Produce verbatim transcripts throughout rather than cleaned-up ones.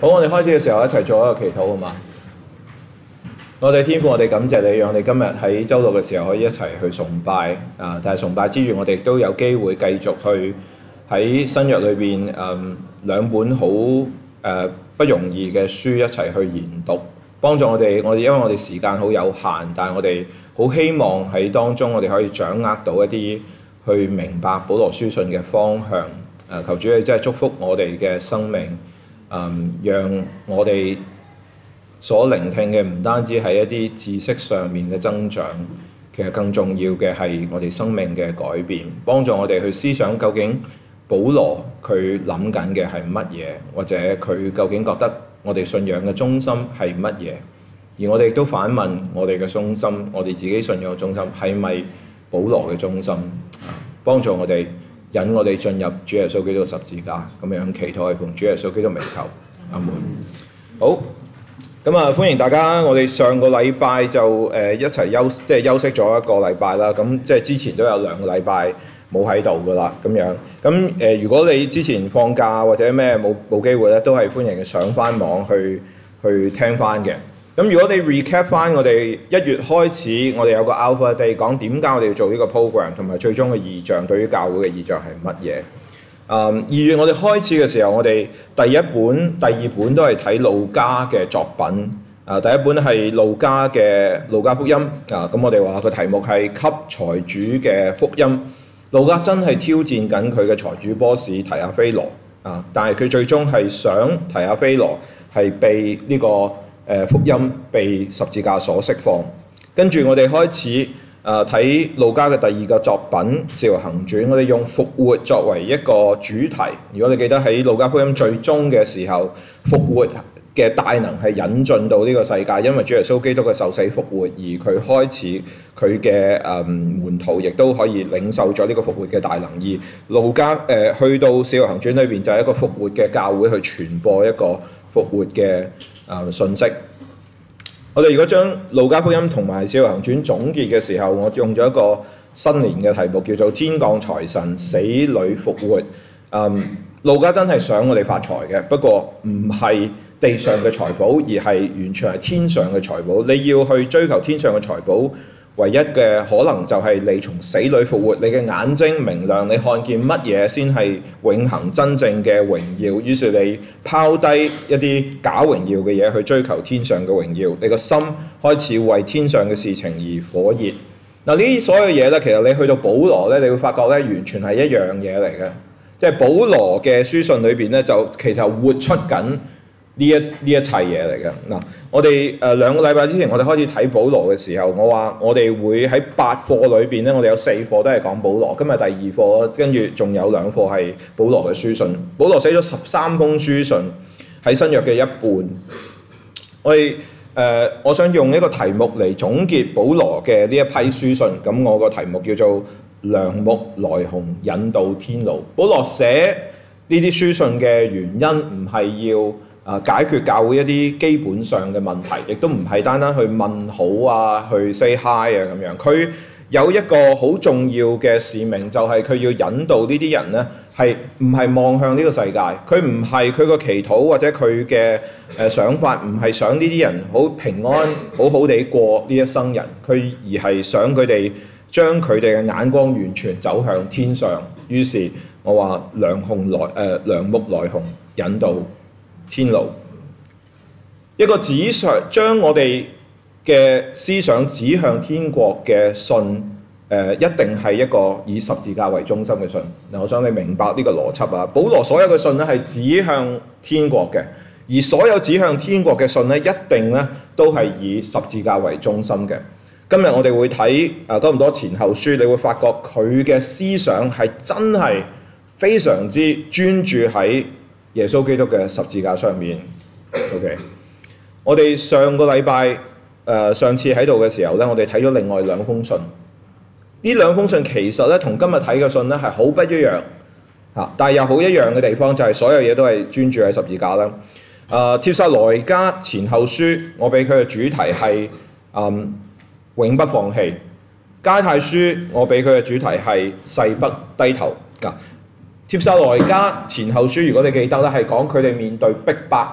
好，我哋開始嘅時候一齊做一個祈禱好嘛？我哋天父，我哋感謝你，讓我哋今日喺週六嘅時候可以一齊去崇拜啊！但係崇拜之餘，我哋都有機會繼續去喺新約裏邊誒兩本好誒、呃、不容易嘅書一齊去研讀，幫助我哋。我哋因為我哋時間好有限，但係我哋好希望喺當中我哋可以掌握到一啲去明白保羅書信嘅方向。誒、呃，求主你真係祝福我哋嘅生命，誒、嗯，讓我哋所聆聽嘅唔單止係一啲知識上面嘅增長，其實更重要嘅係我哋生命嘅改變，幫助我哋去思想究竟保羅佢諗緊嘅係乜嘢，或者佢究竟覺得我哋信仰嘅中心係乜嘢，而我哋亦都反問我哋嘅中心，我哋自己信仰嘅中心係咪保羅嘅中心？幫助我哋引我哋進入主耶穌基督十字架，咁樣祈禱係奉主耶穌基督名求，阿門。好。咁啊，歡迎大家！我哋上個禮拜就誒、呃、一齊休，即係休息咗一個禮拜啦。咁即係之前都有兩個禮拜冇喺度噶啦，咁樣。咁誒、呃，如果你之前放假或者咩冇冇機會咧，都係歡迎上翻網去去聽翻嘅。咁如果你 recap 翻我哋一月開始，我哋有個 Alpha Day 講點解我哋要做呢個 program，同埋最終嘅異象對於教會嘅異象係乜嘢？誒、um, 二月我哋開始嘅時候，我哋第一本、第二本都係睇路加嘅作品。誒、uh, 第一本係路加嘅路加福音。啊，咁我哋話個題目係給財主嘅福音。路加真係挑戰緊佢嘅財主波士提阿非羅。啊，但係佢最終係想提阿非羅係被呢、這個誒、呃、福音被十字架所釋放。跟住我哋開始。誒睇路加嘅第二個作品《使徒行傳》，我哋用復活作為一個主題。如果你記得喺路加福音最終嘅時候，復活嘅大能係引進到呢個世界，因為主耶穌基督嘅受死復活，而佢開始佢嘅誒門徒亦都可以領受咗呢個復活嘅大能。而路加誒、呃、去到《使徒行傳》裏邊就係一個復活嘅教會去傳播一個復活嘅誒、呃、信息。我哋如果將路加福音同埋使徒行傳總結嘅時候，我用咗一個新年嘅題目叫做天降財神，死裡復活。嗯，路加真係想我哋發財嘅，不過唔係地上嘅財寶，而係完全係天上嘅財寶。你要去追求天上嘅財寶，唯一嘅可能就係你從死裡復活，你嘅眼睛明亮，你看見乜嘢先係永恆真正嘅榮耀。於是你拋低一啲假榮耀嘅嘢去追求天上嘅榮耀，你個心開始為天上嘅事情而火熱。嗱，呢啲所有嘢咧，其實你去到保羅咧，你會發覺咧，完全係一樣嘢嚟嘅。即係保羅嘅書信裏邊咧，就其實活出緊呢一呢一切嘢嚟嘅。嗱，我哋誒、呃、兩個禮拜之前，我哋開始睇保羅嘅時候，我話我哋會喺八課裏邊咧，我哋有四課都係講保羅。今日第二課，跟住仲有兩課係保羅嘅書信。保羅寫咗十三封書信，喺新約嘅一半。我哋誒、呃，我想用一個題目嚟總結保羅嘅呢一批書信。咁我個題目叫做梁木來鴻引導天路。保羅寫呢啲書信嘅原因唔係要啊！解決教會一啲基本上嘅問題，亦都唔係單單去問好啊，去 say hi 啊咁樣。佢有一個好重要嘅使命，就係、是、佢要引導呢啲人咧，係唔係望向呢個世界？佢唔係佢個祈禱或者佢嘅誒想法，唔係想呢啲人好平安、好好地過呢一生人。佢而係想佢哋將佢哋嘅眼光完全走向天上。於是我話梁鴻來誒、呃、梁木來鴻引導天路，一個指向將我哋嘅思想指向天國嘅信，誒、呃、一定係一個以十字架為中心嘅信。嗱，我想你明白呢個邏輯啊。保羅所有嘅信咧係指向天國嘅，而所有指向天國嘅信咧，一定咧都係以十字架為中心嘅。今日我哋會睇啊哥林多前後書，你會發覺佢嘅思想係真係非常之專注喺耶穌基督嘅十字架上面。OK， 我哋上個禮拜誒上次喺度嘅時候咧，我哋睇咗另外兩封信。呢兩封信其實咧同今日睇嘅信咧係好不一樣嚇，但係又好一樣嘅地方就係所有嘢都係專注喺十字架啦。誒帖撒羅尼迦前後書，我俾佢嘅主題係嗯永不放棄。加太書我俾佢嘅主題係誓不低頭。嗱，帖撒羅尼迦前後書，如果你記得咧，係講佢哋面對逼迫，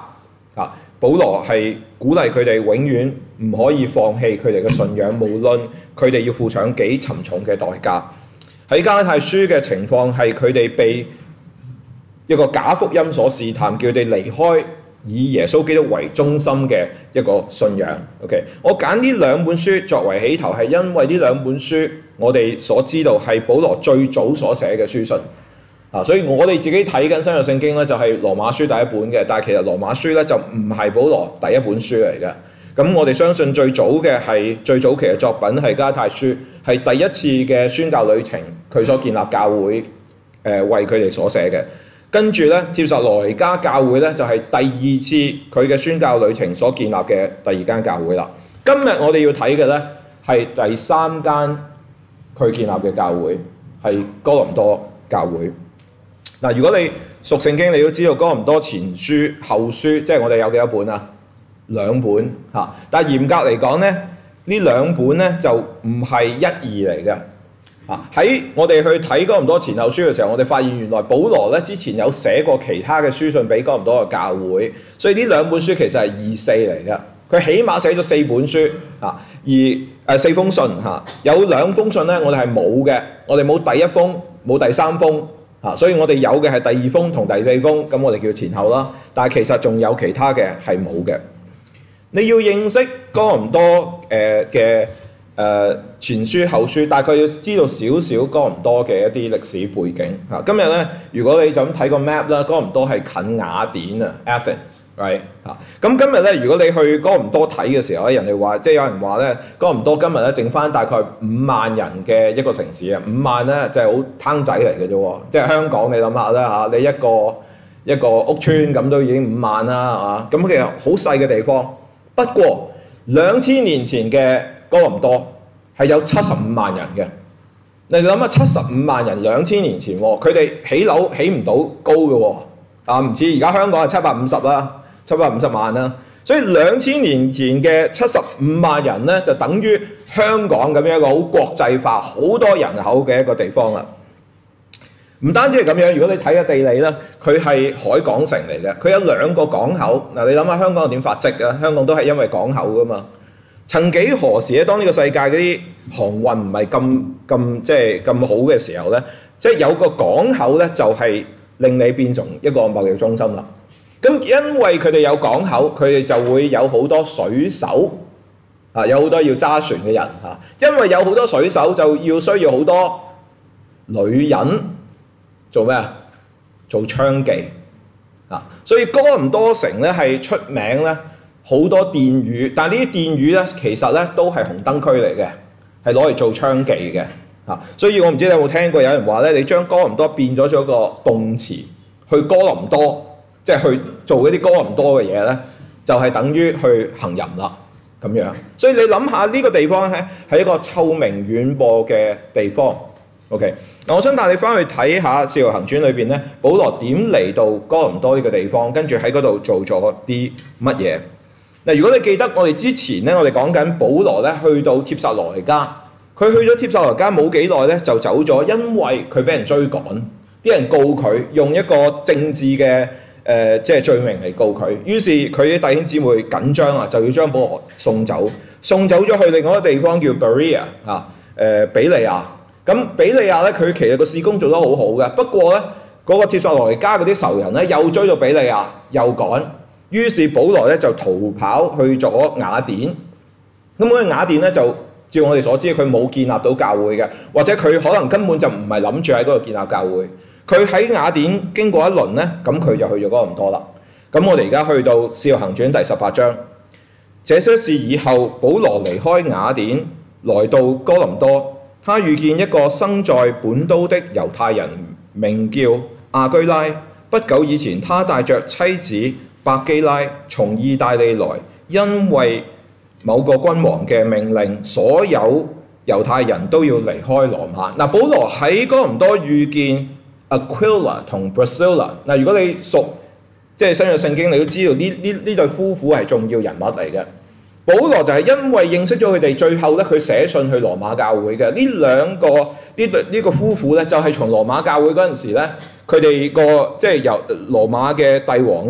啊，保羅係鼓勵佢哋永遠唔可以放棄佢哋嘅信仰，無論佢哋要付上幾沉重嘅代價。喺加拉太書嘅情況係佢哋被一個假福音所試探，叫佢哋離開以耶穌基督為中心嘅一個信仰。OK， 我揀呢兩本書作為起頭，係因為呢兩本書我哋所知道係保羅最早所寫嘅書信。啊，所以我哋自己睇緊新約聖經咧，就係羅馬書第一本嘅，但係其實羅馬書咧就唔係保羅第一本書嚟嘅。咁我哋相信最早嘅係最早期嘅作品係加拉太書，係第一次嘅宣教旅程，佢所建立教會，誒、呃、為佢哋所寫嘅。跟住咧，帖撒羅尼迦教會咧就係第二次佢嘅宣教旅程所建立嘅第二間教會啦。今日我哋要睇嘅咧係第三間佢建立嘅教會，係哥林多教會。嗱，如果你熟聖經，你都知道哥林多前書、後書，即係我哋有幾多本啊？兩本嚇。但係嚴格嚟講咧，呢兩本咧就唔係一二嚟嘅。嚇，喺我哋去睇哥林多前後書嘅時候，我哋發現原來保羅咧之前有寫過其他嘅書信俾哥林多嘅教會，所以呢兩本書其實係二四嚟嘅。佢起碼寫咗四本書嚇，而誒、呃、四封信嚇，有兩封信咧我哋係冇嘅，我哋冇第一封，冇第三封。啊，所以我哋有嘅係第二封同第四封，咁我哋叫前後啦。但係其實仲有其他嘅係冇嘅。你要認識哥林多誒嘅誒前書後書，大概要知道少少哥林多嘅一啲歷史背景。啊，今日咧，如果你就咁睇個 map 啦，哥林多係近雅典啊 ，Athens，right？ 啊，咁今日咧，如果你去哥林多睇嘅時候咧，人哋話，即係有人話咧，哥林多今日咧剩翻大概五萬人嘅一個城市啊，五萬咧就係好攤仔嚟嘅啫喎，即係香港你諗下啦嚇，你一個一個屋村咁都已經五萬啦，係嘛？咁其實好細嘅地方。不過兩千年前嘅哥林多係有七十五萬人嘅。你諗下，七十五萬人兩千年前喎，佢哋起樓起唔到高嘅喎，啊唔似而家香港係七百五十啦，七百五十萬啦。所以兩千年前嘅七十五萬人咧，就等於香港咁樣一個好國際化、好多人口嘅一個地方啦。唔單止係咁樣，如果你睇下地理咧，佢係海港城嚟嘅，佢有兩個港口。嗱，你諗下香港點發跡啊？香港都係因為港口噶嘛。曾幾何時咧，當呢個世界嗰啲航運唔係咁咁即係咁好嘅時候咧，即係有個港口咧，就係令你變成一個貿易中心啦。咁因為佢哋有港口，佢哋就會有好多水手啊，有好多要揸船嘅人嚇。因為有好多水手，就要需要好多女人做咩啊？做娼妓啊！所以哥林多城咧係出名咧。好多殿宇，但係呢啲殿宇咧，其實咧都係紅燈區嚟嘅，係攞嚟做娼妓嘅嚇。所以我唔知你有冇聽過有人話咧，你將哥林多變咗做一個動詞，去哥林多，即係去做一啲哥林多嘅嘢咧，就係等於去行淫啦咁樣。所以你諗下呢個地方咧係一個臭名遠播嘅地方。OK， 嗱，我想帶你翻去睇下《使徒行傳》裏邊咧，保羅點嚟到哥林多呢個地方，跟住喺嗰度做咗啲乜嘢？嗱，如果你記得我哋之前咧，我哋講緊保羅咧去到帖撒羅尼迦，佢去咗帖撒羅尼迦冇幾耐咧就走咗，因為佢俾人追趕，啲人告佢用一個政治嘅誒、呃、即係罪名嚟告佢，於是佢啲弟兄姊妹緊張啊，就要將保羅送走，送走咗去另外一個地方叫 Berea 啊，誒比利亞。咁比利亞咧，佢其實個事工做得好好嘅，不過咧嗰、那個帖撒羅尼迦嗰啲仇人咧又追到比利亞，又趕。於是保羅咧就逃跑去咗雅典，咁嗰個雅典咧就照我哋所知，佢冇建立到教會嘅，或者佢可能根本就唔係諗住喺嗰度建立教會。佢喺雅典經過一輪咧，咁佢就去咗哥林多啦。咁我哋而家去到《使徒行傳》第十八章，這些事以後，保羅離開雅典，來到哥林多，他遇見一個生在本都的猶太人，名叫亞居拉。不久以前，他帶着妻子百基拉從意大利來，因為某個君王嘅命令，所有猶太人都要離開羅馬。嗱，保羅喺哥林多遇見 Aquila 同 Priscilla。嗱，如果你熟即係新約聖經，你都知道呢呢呢對夫婦係重要人物嚟嘅。保羅就係因為認識咗佢哋，最後咧佢寫信去羅馬教會嘅。呢兩個呢對呢個夫婦咧，就係從羅馬教會嗰陣時咧，佢哋個即係由羅馬嘅帝王咧。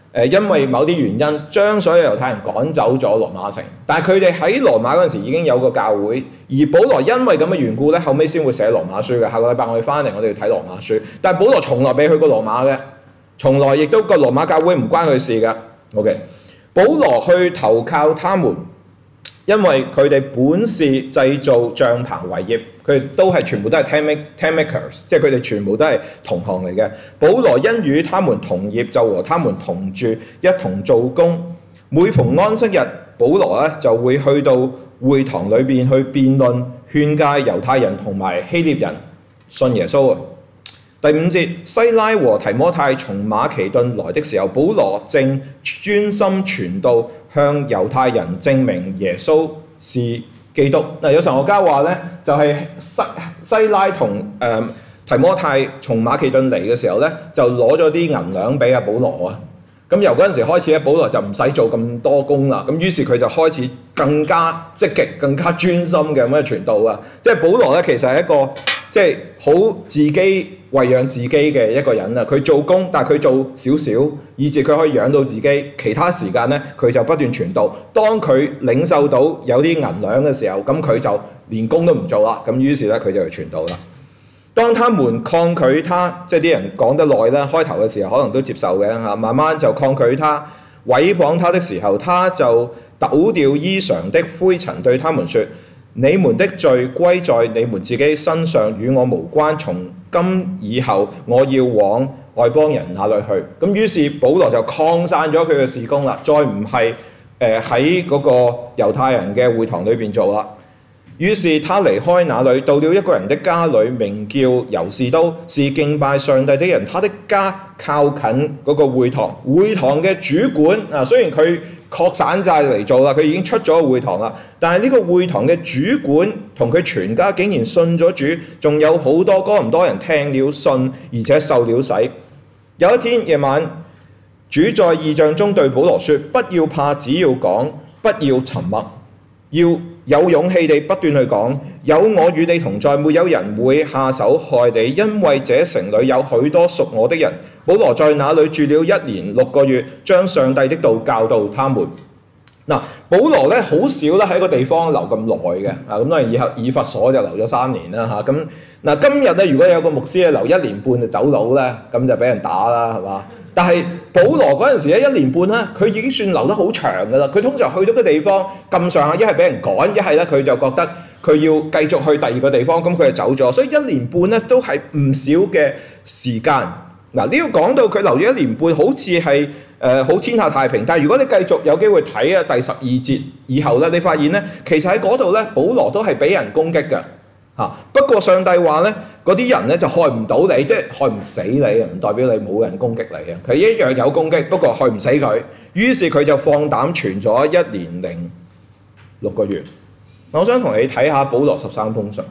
誒因為某啲原因將所有猶太人趕走咗羅馬城，但係佢哋喺羅馬嗰陣時已經有個教會，而保羅因為咁嘅緣故咧，後尾先會寫羅馬書嘅。下個禮拜我哋翻嚟，我哋要睇羅馬書，但係保羅從來未去過羅馬嘅，從來亦都個羅馬教會唔關佢事嘅。OK， 保羅去投靠他們，因為佢哋本是製造帳棚為業，佢哋都係全部都係 tent makers， 即係佢哋全部都係同行嚟嘅。保羅因與他們同業，就和他們同住，一同做工。每逢安息日，保羅咧就會去到會堂裏邊去辯論，勸誡猶太人同埋希臘人信耶穌啊。第五節，西拉和提摩太從馬其頓來的時候，保羅正專心傳道，向猶太人證明耶穌是基督。嗱，有神學家話咧，就係、是、西西拉同誒、呃、提摩太從馬其頓嚟嘅時候咧，就攞咗啲銀兩俾阿保羅啊。咁由嗰陣時開始咧，保羅就唔使做咁多工啦。咁於是佢就開始更加積極、更加專心嘅咁樣傳道啊。即係保羅咧，其實係一個即係好自己餵養自己嘅一個人啊。佢做工，但係佢做少少，以至佢可以養到自己。其他時間咧，佢就不斷傳道。當佢領受到有啲銀兩嘅時候，咁佢就連工都唔做啦。咁於是咧，佢就去傳道啦。當他們抗拒他，即係啲人講得耐啦，開頭嘅時候可能都接受嘅嚇，慢慢就抗拒他、毀謗他的時候，他就抖掉衣裳的灰塵，對他們說：你們的罪歸在你們自己身上，與我無關。從今以後，我要往外邦人那裏去。咁於是保羅就擴散咗佢嘅事工啦，再唔係誒喺嗰個猶太人嘅會堂裏邊做啦。於是他離開那裏，到了一個人的家裏，名叫猶士都，是敬拜上帝的人。他的家靠近嗰個會堂，會堂嘅主管啊，雖然佢擴散晒嚟做啦，佢已經出咗會堂啦，但係呢個會堂嘅主管同佢全家竟然信咗主，仲有好多哥林多人聽了信，而且受了洗。有一天夜晚，主在異象中對保羅說：不要怕，只要講，不要沉默，要有勇氣地不斷去講，有我與你同在，沒有人會下手害你，因為這城裏有許多屬我的人。保羅在那裏住了一年六個月，將上帝的道教導他們。嗱，保羅咧好少咧喺個地方留咁耐嘅，啊咁當然以後以弗所就留咗三年啦嚇。咁嗱今日咧，如果有個牧師咧留一年半就走佬咧，咁就俾人打啦，係嘛？但係保羅嗰陣時咧一年半咧，佢已經算留得好長㗎啦。佢通常去到個地方咁上下，一係俾人趕，一係咧佢就覺得佢要繼續去第二個地方，咁佢就走咗。所以一年半咧都係唔少嘅時間。嗱，呢個講到佢留咗一年半，好似係誒好天下太平。但係如果你繼續有機會睇啊第十二節以後咧，你發現咧其實喺嗰度咧，保羅都係俾人攻擊嘅嚇。不過上帝話咧，嗰啲人咧就害唔到你，即係害唔死你，唔代表你冇人攻擊你啊。佢一樣有攻擊，不過害唔死佢。於是佢就放膽傳咗一年零六個月。我想同你睇下保羅十三封信。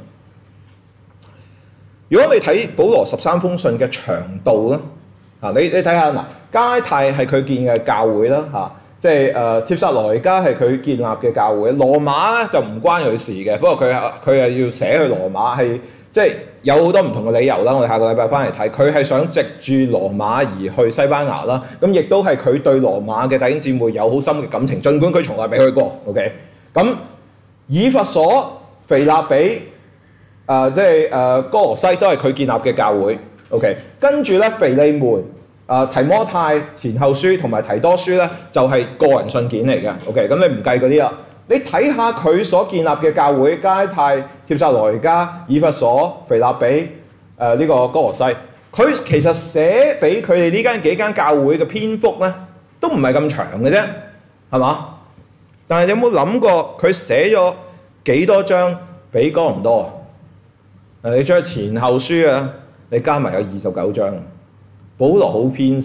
如果你睇保羅十三封信嘅長度咧，啊，你你睇下嗱，加拉太係佢建嘅教會啦，嚇、啊，即係誒帖撒羅尼迦係佢建立嘅教會，羅馬咧就唔關佢事嘅，不過佢佢係要寫去羅馬，係即係有好多唔同嘅理由啦。我哋下個禮拜翻嚟睇，佢係想藉住羅馬而去西班牙啦，咁亦都係佢對羅馬嘅弟兄姊妹有好深嘅感情，儘管佢從來未去過。OK，咁以弗所、腓立比。誒、呃、即係誒、呃、哥羅西都係佢建立嘅教會 ，OK。跟住咧腓利門、誒、呃、提摩太前後書同埋提多書咧就係、是、個人信件嚟嘅 ，OK。咁你唔計嗰啲啦，你睇下佢所建立嘅教會，加拉太、帖撒羅尼迦、以弗所、腓立比、誒、呃、呢、這個哥羅西，佢其實寫俾佢哋呢間幾間教會嘅篇幅咧都唔係咁長嘅啫，係嘛？但係你有冇諗過佢寫咗幾多章俾哥林多啊？你將前後書啊，你加埋有二十九章。保羅好偏心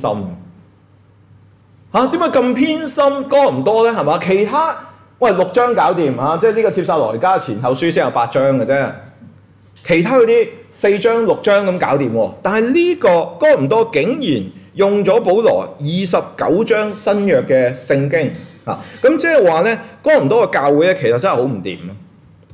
嚇，點解咁偏心哥林多咧？係嘛？其他喂六章搞掂啊，即係呢個帖撒羅尼迦前後書先有八章嘅啫，其他嗰啲四章六章咁搞掂喎。但係呢個哥林多竟然用咗保羅二十九章新約嘅聖經啊，咁即係話咧，哥林多嘅教會咧其實真係好唔掂啊！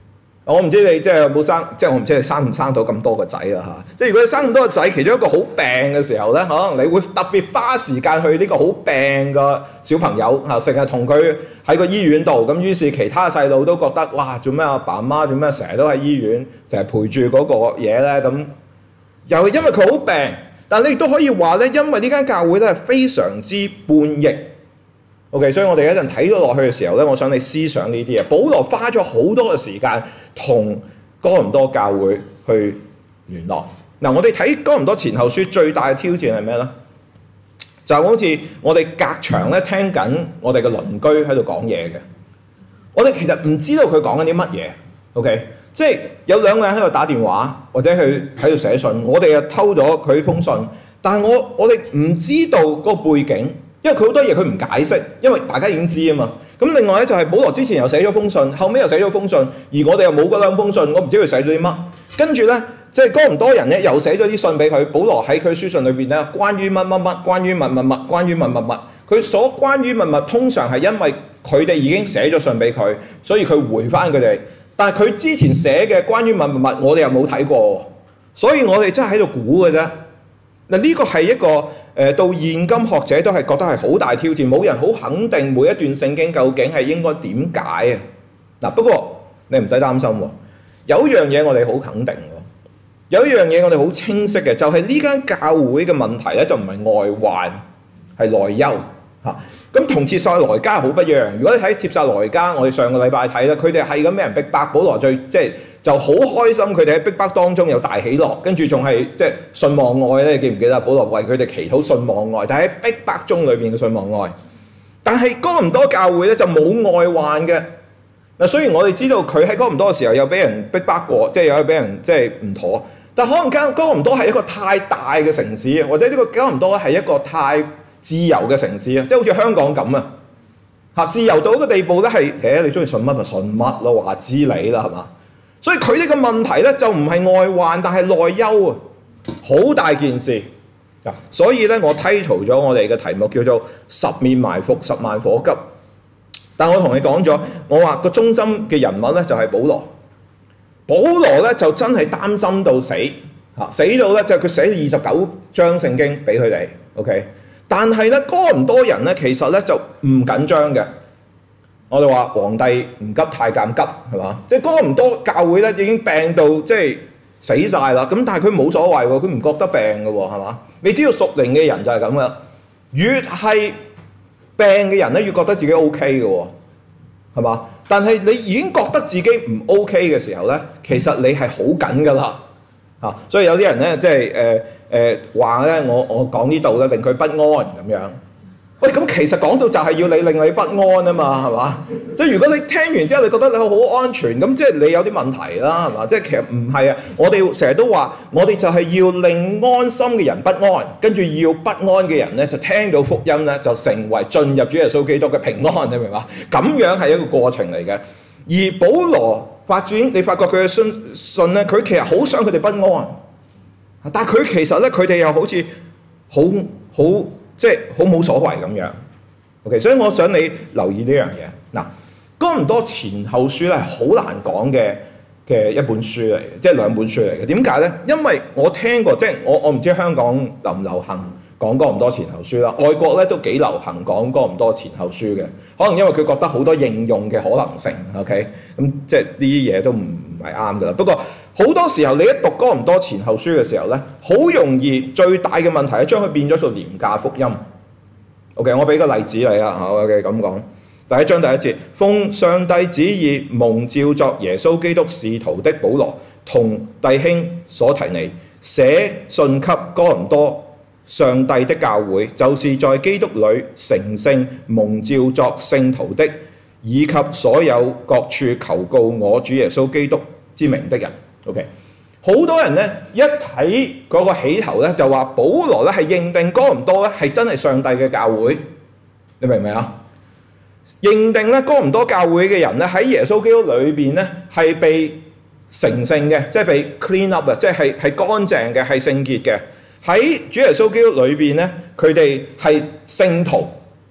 我唔知你即係有冇生，即係我唔知你生唔生到咁多個仔啦嚇。即係如果你生咁多個仔，其中一個好病嘅時候咧，可能你會特別花時間去呢個好病嘅小朋友嚇，成日同佢喺個醫院度。咁於是其他細路都覺得哇，做咩阿爸阿媽做咩成日都喺醫院，成日陪住嗰個嘢咧？咁又係因為佢好病，但你亦都可以話咧，因為呢間教會咧係非常之叛逆。OK， 所以我哋一陣睇到落去嘅時候咧，我想你思想呢啲嘢。保羅花咗好多嘅時間同哥林多教會去聯絡。嗱，我哋睇哥林多前後書最大嘅挑戰係咩咧？就好似我哋隔牆咧聽緊我哋嘅鄰居喺度講嘢嘅，我哋其實唔知道佢講緊啲乜嘢。OK， 即係有兩個人喺度打電話，或者佢喺度寫信，我哋又偷咗佢封信，但係我我哋唔知道嗰個背景。因為佢好多嘢佢唔解釋，因為大家已經知啊嘛。咁另外咧就係保羅之前又寫咗封信，後尾又寫咗封信，而我哋又冇嗰兩封信，我唔知佢寫咗啲乜。跟住咧，即係哥林多人咧又寫咗啲信俾佢。保羅喺佢書信裏邊咧，關於乜乜乜，關於乜乜乜，關於乜乜乜。佢所關於乜乜，通常係因為佢哋已經寫咗信俾佢，所以佢回翻佢哋。但係佢之前寫嘅關於乜乜乜，我哋又冇睇過，所以我哋真係喺度估嘅啫。嗱，呢個係一個誒、呃、到現今學者都係覺得係好大挑戰，冇人好肯定每一段聖經究竟係應該點解啊！嗱，不過你唔使擔心喎，有一樣嘢我哋好肯定喎，有一樣嘢我哋好清晰嘅，就係呢間教會嘅問題咧，就唔係外患，係內憂嚇。咁同帖撒羅尼迦好不一樣。如果你睇帖撒羅尼迦，我哋上個禮拜睇咧，佢哋係咁俾人逼迫，保羅最即係就好開心，佢哋喺逼迫當中有大喜樂，跟住仲係即係信望愛咧，你記唔記得？保羅為佢哋祈禱信望愛，但係喺逼迫中裏邊嘅信望愛。但係哥林多教會咧就冇外患嘅。嗱，雖然我哋知道佢喺哥林多嘅時候有俾人逼迫過，即係有俾人即係唔妥，但可能間哥林多係一個太大嘅城市，或者呢個哥林多係一個太自由嘅城市啊，即係好似香港咁啊，嚇自由到一個地步咧係，誒你中意信乜咪信乜咯，話知你啦係嘛？所以佢哋嘅問題咧就唔係外患，但係內憂啊，好大件事嗱。所以咧我 title 咗我哋嘅題目叫做十面埋伏十萬火急。但我同你講咗，我話個中心嘅人物咧就係保羅。保羅咧就真係擔心到死嚇，死到咧就係佢寫咗二十九章聖經俾佢哋 ，OK。但係咧，哥林多人咧，其實咧就唔緊張嘅。我哋話皇帝唔急太監急，係嘛？即係哥林多教會咧已經病到即係死晒啦。咁但係佢冇所謂喎，佢唔覺得病嘅喎，係嘛？你知道屬靈嘅人就係咁嘅，越係病嘅人咧，越覺得自己 O K 嘅喎，係嘛？但係你已經覺得自己唔 O K 嘅時候咧，其實你係好緊㗎啦。啊，所以有啲人咧，即係誒誒話咧，我我講呢度咧，令佢不安咁樣。喂，咁其實講到就係要你令你不安啊嘛，係嘛？即係如果你聽完之後，你覺得你好安全，咁即係你有啲問題啦，係嘛？即係其實唔係啊，我哋成日都話，我哋就係要令安心嘅人不安，跟住要不安嘅人咧就聽到福音咧，就成為進入主耶穌基督嘅平安，你明嘛？咁樣係一個過程嚟嘅。而保羅發展，你發覺佢嘅信信咧，佢其實好想佢哋不安，但係佢其實咧，佢哋又好似好好即係好冇所謂咁樣。OK， 所以我想你留意呢樣嘢。嗱，哥林多前後書咧係好難講嘅嘅一本書嚟嘅，即係兩本書嚟嘅。點解咧？因為我聽過，即係我我唔知香港流唔流行講哥林多前後書啦，外國咧都幾流行講哥林多前後書嘅，可能因為佢覺得好多應用嘅可能性 ，OK， 咁即係呢啲嘢都唔係啱噶啦。不過好多時候你一讀哥林多前後書嘅時候咧，好容易最大嘅問題係將佢變咗做廉價福音。OK， 我俾個例子你啦，好 OK 咁講。第一章第一節，奉上帝旨意蒙召作耶穌基督使徒的保羅，同弟兄所提尼寫信給哥林多上帝的教會，就是在基督裏成聖蒙召作聖徒的，以及所有各處求告我主耶穌基督之名的人。OK， 好多人咧一睇嗰個起頭咧就話保羅咧係認定哥林多咧係真係上帝嘅教會，你明唔明啊？認定咧哥林多教會嘅人咧喺耶穌基督裏邊咧係被成聖嘅，即係被 clean up 啊，即係係係乾淨嘅，係聖潔嘅。喺主耶穌基督裏邊咧，佢哋係聖徒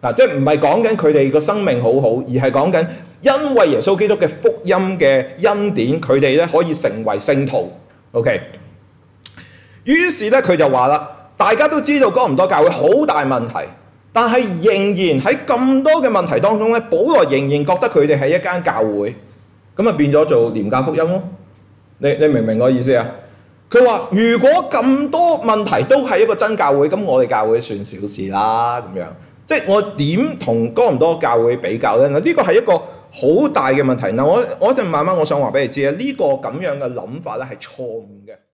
嗱，即係唔係講緊佢哋個生命好好，而係講緊因為耶穌基督嘅福音嘅恩典，佢哋咧可以成為聖徒。OK， 於是咧佢就話啦，大家都知道哥林多教會好大問題，但係仍然喺咁多嘅問題當中咧，保羅仍然覺得佢哋係一間教會，咁啊變咗做廉價福音咯。你你明唔明我意思啊？佢話如果咁多問題都係一個真教會，咁我哋教會算小事啦咁樣。即係我點同哥林多教會比較咧？嗱，呢個係一個好大嘅問題。嗱，我我一陣慢慢我想話俾你知啊，呢個咁樣嘅諗法咧係錯誤嘅。